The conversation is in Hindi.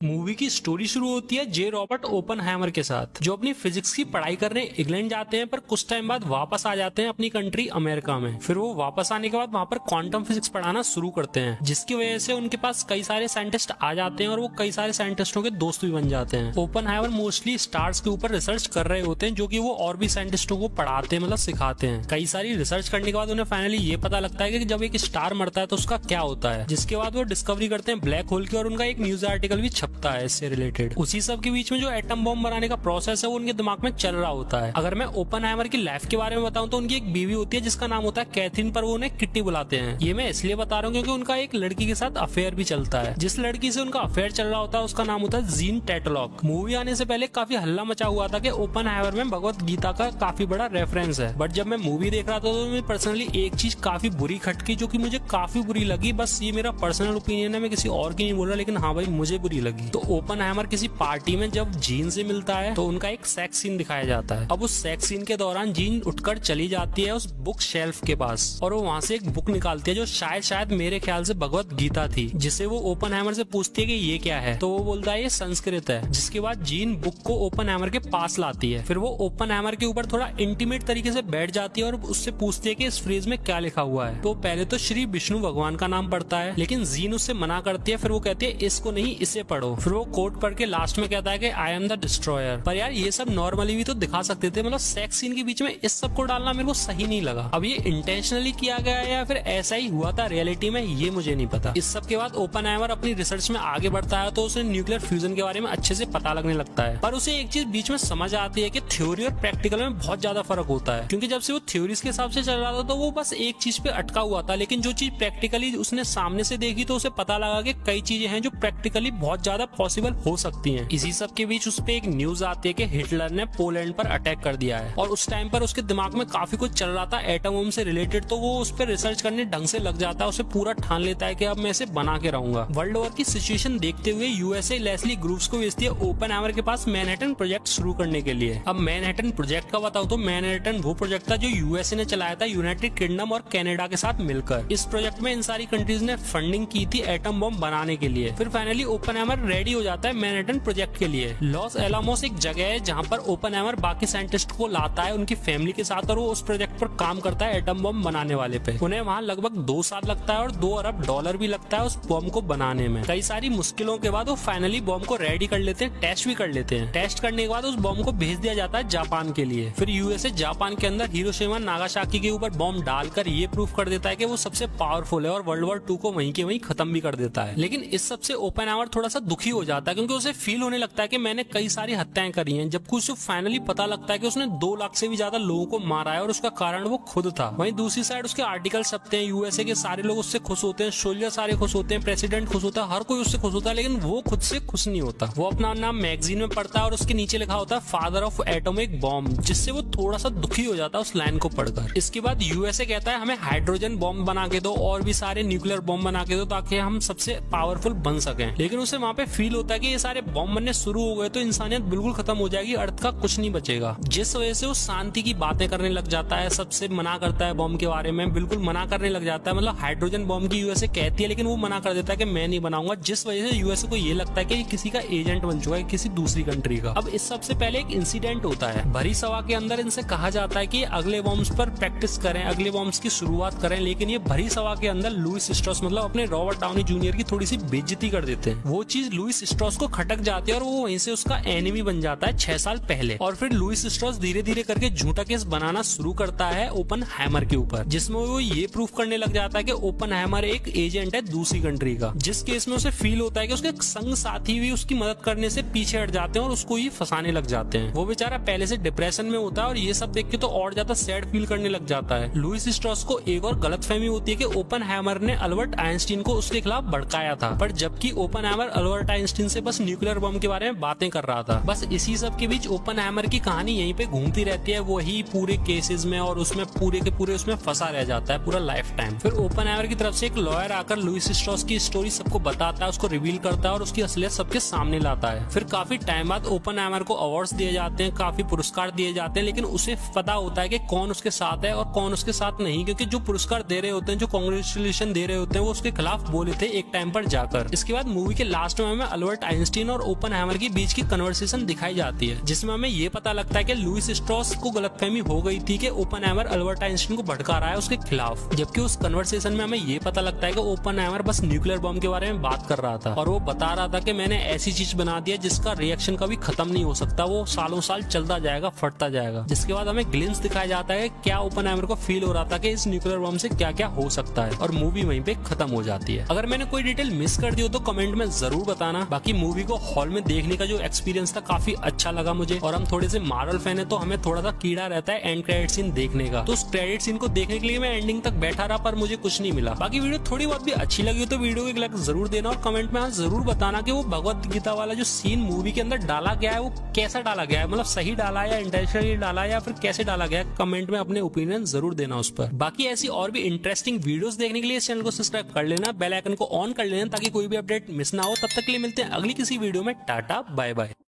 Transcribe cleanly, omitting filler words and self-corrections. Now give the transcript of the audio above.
मूवी की स्टोरी शुरू होती है जे रॉबर्ट ओपनहाइमर के साथ, जो अपनी फिजिक्स की पढ़ाई करने इंग्लैंड जाते हैं, पर कुछ टाइम बाद वापस आ जाते हैं अपनी कंट्री अमेरिका में। फिर वो वापस आने के बाद वहाँ पर क्वांटम फिजिक्स पढ़ाना शुरू करते हैं, जिसकी वजह से उनके पास कई सारे साइंटिस्ट आ जाते हैं और वो कई सारे साइंटिस्टों के दोस्त भी बन जाते हैं। ओपनहाइमर मोस्टली स्टार्स के ऊपर रिसर्च कर रहे होते हैं, जो कि वो और भी साइंटिस्टों को पढ़ाते हैं, मतलब सिखाते हैं। कई सारी रिसर्च करने के बाद उन्हें फाइनली ये पता लगता है कि जब एक स्टार मरता है तो उसका क्या होता है, जिसके बाद वो डिस्कवरी करते हैं ब्लैक होल की, और उनका एक न्यूज आर्टिकल भी छपता है इससे रिलेटेड। उसी सब के बीच में जो एटम बॉम्ब बनाने का प्रोसेस है वो उनके दिमाग में चल रहा होता है। अगर मैं ओपनहाइमर की लाइफ के बारे में बताऊं तो उनकी एक बीवी होती है जिसका नाम होता है कैथरीन, पर वो उन्हें किट्टी बुलाते हैं। ये मैं इसलिए बता रहा हूँ क्योंकि उनका एक लड़की के साथ अफेयर भी चलता है। जिस लड़की से उनका अफेयर चल रहा होता है उसका नाम होता है जीन टेटलॉक। मूवी आने से पहले काफी हल्ला मचा हुआ था कि ओपनहाइमर में भगवत गीता का काफी बड़ा रेफरेंस है, बट जब मैं मूवी देख रहा था तो मुझे पर्सनली एक चीज काफी बुरी खटकी, जो कि मुझे काफी बुरी लगी। बस ये मेरा पर्सनल ओपिनियन है, मैं किसी और की नहीं बोल रहा, लेकिन हाँ भाई मुझे बुरी लगी। तो ओपनहाइमर किसी पार्टी में जब जीन से मिलता है तो उनका एक सेक्स सीन दिखाया जाता है। अब उस सेक्स सीन के दौरान जीन उठकर चली जाती है उस बुक शेल्फ के पास, और वो वहाँ से एक बुक निकालती है जो शायद मेरे ख्याल से भगवत गीता थी, जिसे वो ओपनहाइमर से पूछती है कि ये क्या है, तो वो बोलता है ये संस्कृत है। जिसके बाद जीन बुक को ओपनहाइमर के पास लाती है। फिर वो ओपनहाइमर के ऊपर थोड़ा इंटीमेट तरीके से बैठ जाती है और उससे पूछती है कि इस फ्रेज में क्या लिखा हुआ है। तो पहले तो श्री विष्णु भगवान का नाम पढ़ता है, लेकिन जीन उससे मना करती है। फिर वो कहती है इसको नहीं, इसे पढ़ो। फिर वो कोट पढ़ के लास्ट में कहता है कि आई एम द डिस्ट्रॉयर। पर यार ये सब नॉर्मली भी तो दिखा सकते थे, मतलब सेक्स सीन के बीच में इस सब को डालना मेरे को सही नहीं लगा। अब ये इंटेंशनली किया गया है या फिर ऐसा ही हुआ था रियलिटी में, ये मुझे नहीं पता। इस सब के बाद ओपनहाइमर अपनी रिसर्च में आगे बढ़ता है तो उसे न्यूक्लियर फ्यूजन के बारे में अच्छे से पता लगने लगता है। पर उसे एक चीज बीच में समझ आती है कि थ्योरी और प्रैक्टिकल में बहुत ज्यादा फर्क होता है, क्योंकि जब से वो थ्योरीज के हिसाब से चल रहा था तो वो बस एक चीज पे अटका हुआ था, लेकिन जो चीज प्रैक्टिकली उसने सामने से देखी तो उसे पता लगा कि कई चीजें हैं जो प्रैक्टिकली बहुत ज्यादा पॉसिबल हो सकती हैं। इसी सब के बीच उस पे एक न्यूज आती है कि हिटलर ने पोलैंड पर अटैक कर दिया है, और उस टाइम पर उसके दिमाग में काफी कुछ चल रहा था एटम बम से रिलेटेड, तो वो उस पर रिसर्च करने ढंग से लग जाता है। उसे पूरा ठान लेता है कि अब मैं इसे बना के रहूंगा। वर्ल्ड वॉर की सिचुएशन देखते हुए यूएसए लेस्ली ग्रुप्स को भेजती है ओपनहाइमर के पास मैनहट्टन प्रोजेक्ट शुरू करने के लिए। अब मैनहट्टन प्रोजेक्ट का बताऊं तो मैनहट्टन वो प्रोजेक्ट था जो यूएसए ने चलाया था यूनाइटेड किंगडम और कनाडा के साथ मिलकर। इस प्रोजेक्ट में इन सारी कंट्रीज ने फंडिंग की थी एटम बम बनाने के लिए। फिर फाइनली ओपनहाइमर रेडी हो जाता है मैनहट्टन प्रोजेक्ट के लिए। लॉस एलामोस एक जगह है जहाँ पर ओपनहाइमर बाकी साइंटिस्ट को लाता है उनकी फैमिली के साथ, और वो उस प्रोजेक्ट पर काम करता है एटम बम बनाने वाले पे। उन्हें वहाँ लगभग 2 साल लगता है और $2 अरब भी लगता है उस बम को बनाने में। कई सारी मुश्किलों के बाद वो फाइनली बम को रेडी कर लेते हैं, टेस्ट भी कर लेते हैं। टेस्ट करने के बाद उस बम को भेज दिया जाता है जापान के लिए। फिर यूएसए जापान के अंदर हिरोशिमा नागासाकी के ऊपर बम डालकर ये प्रूफ कर देता है कि वो सबसे पावरफुल है, और वर्ल्ड वॉर 2 को वहीं के वहीं खत्म भी कर देता है। लेकिन इस सबसे ओपनहाइमर थोड़ा सा दुखी हो जाता है, क्योंकि उसे फील होने लगता है कि मैंने कई सारी हत्याएं करी हैं, जबकि उसे फाइनली पता लगता है कि उसने 2 लाख से भी ज्यादा लोगों को मारा है और उसका कारण वो खुद था। वहीं दूसरी साइड उसके आर्टिकल छपते हैं, यूएसए के सारे लोग उससे खुश होते हैं, सोल्जर सारे खुश होते हैं, प्रेसिडेंट खुश होता है, हर कोई उससे खुश होता है, लेकिन वो खुद से खुश नहीं होता। वो अपना नाम मैगजीन में पढ़ता है और उसके नीचे लिखा होता है फादर ऑफ एटॉमिक बॉम्ब, जिससे वो थोड़ा सा दुखी हो जाता है उस लाइन को पढ़कर। इसके बाद यूएसए कहता है हमें हाइड्रोजन बॉम्ब बना के दो और भी सारे न्यूक्लियर बॉम्ब बना के दो, ताकि हम सबसे पावरफुल बन सकें। लेकिन उसे वहाँ पे फील होता है कि ये सारे बॉम्ब बनने शुरू हो गए तो इंसानियत बिल्कुल खत्म हो जाएगी, अर्थ का कुछ नहीं बचेगा। जिस वजह से वो शांति की बातें करने लग जाता है, सबसे मना करता है बॉम्ब के बारे में, बिल्कुल मना करने लग जाता है। मतलब हाइड्रोजन बॉम्ब की यूएसए कहती है, लेकिन वो मना कर देता है कि मैं नहीं बनाऊंगा, जिस वजह से यूएसए को ये लगता है कि किसी का एजेंट बन चुका है, किसी दूसरी कंट्री का। अब इस सबसे पहले एक इंसिडेंट होता है भरी सभा के अंदर। इनसे कहा जाता है कि अगले बॉम्ब्स पर प्रैक्टिस करें, अगले बॉम्ब्स की शुरुआत करें, लेकिन ये भरी सभा के अंदर लुइस स्ट्रॉस मतलब अपने रॉबर्ट डाउनी जूनियर की थोड़ी सी बेइज्जती कर देते हैं। वो चीज लुइस स्ट्रॉस को खटक जाती है और वो वहीं से उसका एनिमी बन जाता है 6 साल पहले। और फिर लुइस स्ट्रॉस धीरे धीरे करके झूठा केस बनाना शुरू करता है ओपनहाइमर के ऊपर, जिसमें वो ये प्रूफ करने लग जाता है कि ओपनहाइमर एक एजेंट है दूसरी कंट्री का। जिस केस में उसे फील होता है कि उसके संग साथी भी उसकी मदद करने से पीछे हट जाते हैं और उसको ही फंसाने लग जाते हैं। वो बेचारा पहले से डिप्रेशन में होता है और ये सब देख के तो और ज्यादा सैड फील करने लग जाता है। लुइस स्ट्रॉस को एक और गलतफहमी होती है कि ओपनहाइमर ने अल्बर्ट आइंस्टीन को उसके खिलाफ भड़काया था, पर जबकि ओपनहाइमर अल्बर्ट आइंस्टीन से बस न्यूक्लियर बम के बारे में बातें कर रहा था। बस इसी सब के बीच ओपनहाइमर की कहानी यहीं पे घूमती रहती है, वही पूरे केसेस में, और उसमें पूरे के पूरे उसमें फंसा रह जाता है पूरा लाइफ टाइम। फिर ओपनहाइमर की तरफ से एक लॉयर आकर लुइस स्ट्रॉस की स्टोरी सबको बताता है, उसको रिवील करता है और उसकी असलियत सबके सामने लाता है। फिर काफी टाइम बाद ओपनहाइमर को अवार्ड्स दिए जाते हैं, काफी पुरस्कार दिए जाते हैं, लेकिन उसे पता होता है कि कौन उसके साथ है और कौन उसके साथ नहीं, क्योंकि जो पुरस्कार दे रहे होते हैं, जो कांग्रेचुलेशन दे रहे होते हैं, वो उसके खिलाफ बोले थे एक टाइम पर जाकर। इसके बाद मूवी के लास्ट में समय में अल्बर्ट आइंस्टीन और ओपनहाइमर की बीच की कन्वर्सेशन दिखाई जाती है, जिसमें हमें ये पता लगता है कि लुईस स्ट्रॉस को गलतफहमी हो गई थी कि ओपनहाइमर अल्बर्ट आइंस्टीन को भड़का रहा है उसके खिलाफ, जबकि उस कन्वर्सेशन में हमें ये पता लगता है कि ओपनहाइमर बस न्यूक्लियर बम के बारे में बात कर रहा था और वो बता रहा था कि मैंने ऐसी चीज बना दिया जिसका रिएक्शन कभी खत्म नहीं हो सकता, वो सालों साल चलता जाएगा, फटता जाएगा। जिसके बाद हमें ग्लिम्स दिखाया जाता है क्या ओपनहाइमर को फील हो रहा था कि इस न्यूक्लियर बम से क्या क्या हो सकता है, और मूवी वहीं पे खत्म हो जाती है। अगर मैंने कोई डिटेल मिस कर दी हो तो कमेंट में जरूर बताना। बाकी मूवी को हॉल में देखने का जो एक्सपीरियंस था काफी अच्छा लगा मुझे, और हम थोड़े से मार्वल फैन है तो हमें थोड़ा सा कीड़ा रहता है एंड क्रेडिट सीन देखने का, तो उस क्रेडिट सीन को देखने के लिए मैं एंडिंग तक बैठा रहा पर मुझे कुछ नहीं मिला। बाकी वीडियो थोड़ी बहुत भी अच्छी लगी हो तो वीडियो को एक लाइक जरूर देना और कमेंट में जरूर बताना कि वो भगवत गीता वाला जो सीन मूवी के अंदर डाला गया है वो कैसा डाला गया है, मतलब सही डाला है या इंटेंशनली डाला है या फिर कैसे डाला गया है। कमेंट में अपने ओपिनियन जरूर देना उस पर। बाकी ऐसी और भी इंटरेस्टिंग वीडियोस देखने के लिए इस चैनल को सब्सक्राइब कर लेना, बेल आइकन को ऑन कर लेना ताकि कोई भी अपडेट मिस ना हो। तब तक के लिए मिलते हैं अगली किसी वीडियो में। Tata bye bye.